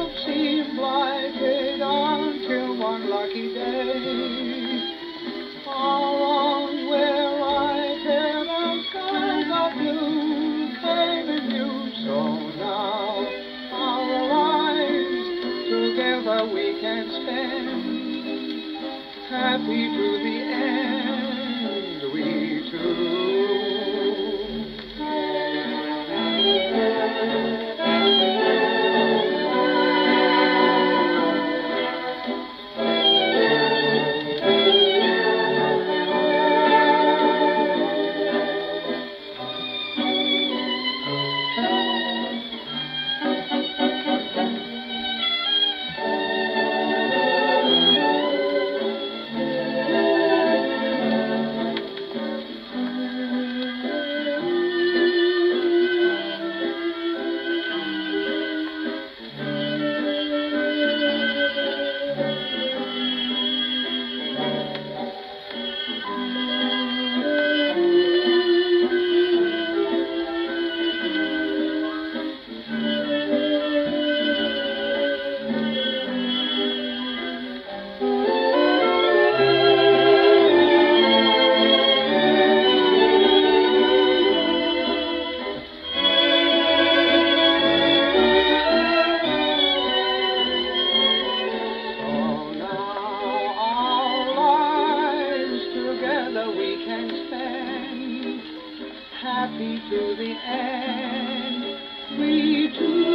world seemed blighted until one lucky day. Our arms were lighted and skies are blue, baby, you. So now our lives together we can spend, happy to the end, we two. We can spend, happy to the end, we two.